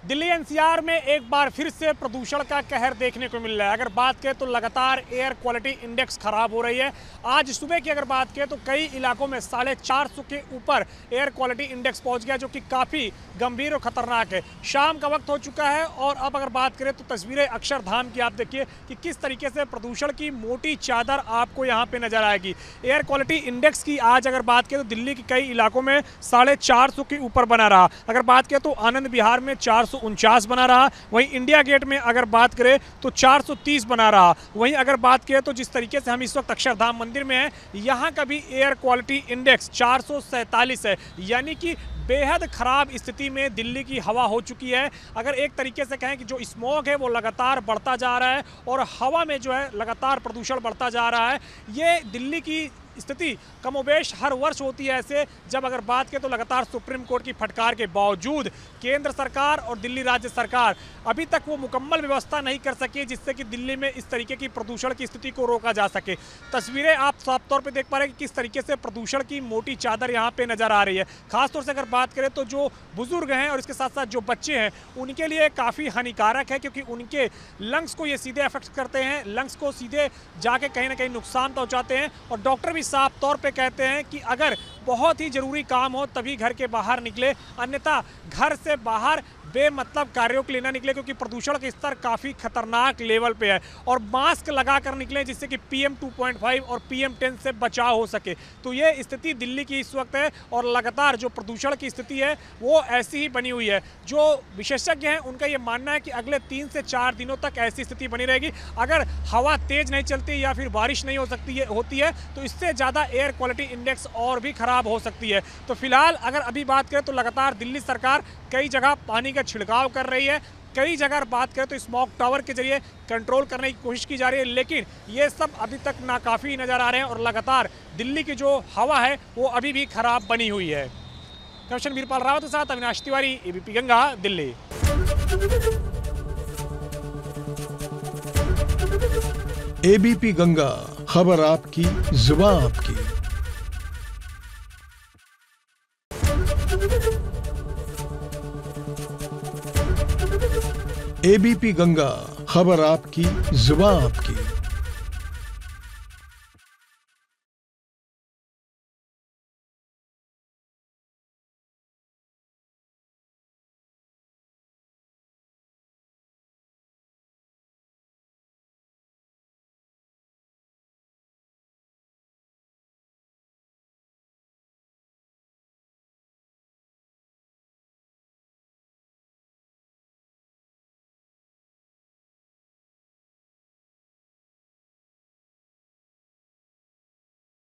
Delhi NCR में एक बार फिर से प्रदूषण का कहर देखने को मिल रहा है। अगर बात करें तो लगातार एयर क्वालिटी इंडेक्स खराब हो रही है। आज सुबह की अगर बात करें तो कई इलाकों में 450 के ऊपर एयर क्वालिटी इंडेक्स पहुंच गया, जो कि काफ़ी गंभीर और खतरनाक है। शाम का वक्त हो चुका है और अब अगर बात करें तो तस्वीरें अक्षरधाम की आप देखिए कि किस तरीके से प्रदूषण की मोटी चादर आपको यहाँ पे नजर आएगी। एयर क्वालिटी इंडेक्स की आज अगर बात करें तो दिल्ली के कई इलाकों में 450 के ऊपर बना रहा। अगर बात करें तो आनंद विहार में 449 बना रहा, वहीं इंडिया गेट में अगर बात करें तो 430 बना रहा। वहीं अगर बात करें तो जिस तरीके से हम इस वक्त अक्षरधाम मंदिर में हैं, यहाँ का भी एयर क्वालिटी इंडेक्स 447 है, यानी कि बेहद खराब स्थिति में दिल्ली की हवा हो चुकी है। अगर एक तरीके से कहें कि जो स्मॉग है वो लगातार बढ़ता जा रहा है और हवा में जो है लगातार प्रदूषण बढ़ता जा रहा है। ये दिल्ली की स्थिति कमोबेश हर वर्ष होती है ऐसे, जब अगर बात करें तो लगातार सुप्रीम कोर्ट की फटकार के बावजूद केंद्र सरकार और दिल्ली राज्य सरकार अभी तक वो मुकम्मल व्यवस्था नहीं कर सकी जिससे कि दिल्ली में इस तरीके की प्रदूषण की स्थिति को रोका जा सके। तस्वीरें आप साफ तौर पे देख पा रहे हैं कि किस तरीके से प्रदूषण की मोटी चादर यहाँ पे नजर आ रही है। खासतौर से अगर बात करें तो जो बुजुर्ग हैं और इसके साथ साथ जो बच्चे हैं उनके लिए काफ़ी हानिकारक है, क्योंकि उनके लंग्स को ये सीधे अफेक्ट करते हैं, लंग्स को सीधे जाके कहीं ना कहीं नुकसान पहुँचाते हैं। और डॉक्टर भी साफ तौर पे कहते हैं कि अगर बहुत ही जरूरी काम हो तभी घर के बाहर निकले, अन्यथा घर से बाहर बेमतलब कार्यों के लिए ना निकले, क्योंकि प्रदूषण का स्तर काफ़ी खतरनाक लेवल पे है। और मास्क लगाकर निकलें जिससे कि PM 2.5 और PM 10 से बचाव हो सके। तो ये स्थिति दिल्ली की इस वक्त है और लगातार जो प्रदूषण की स्थिति है वो ऐसी ही बनी हुई है। जो विशेषज्ञ हैं उनका ये मानना है कि अगले 3 से 4 दिनों तक ऐसी स्थिति बनी रहेगी। अगर हवा तेज नहीं चलती या फिर बारिश नहीं होती है तो इससे ज़्यादा एयर क्वालिटी इंडेक्स और भी खराब हो सकती है। तो फिलहाल अगर अभी बात करें तो लगातार दिल्ली सरकार कई जगह पानी का छिड़काव कर रही है, कई जगह बात करें तो स्मॉग टावर के जरिए कंट्रोल करने की कोशिश की जा रही है, लेकिन ये सब अभी तक नाकाफी नजर आ रहे हैं और लगातार दिल्ली की जो हवा है वो अभी भी खराब बनी हुई है। कैप्टन वीरपाल रावत के साथ अविनाश तिवारी, ABP गंगा, दिल्ली। ABP गंगा, खबर आपकी, जुबान आपकी। ABP गंगा, खबर आपकी, जुबान आपकी।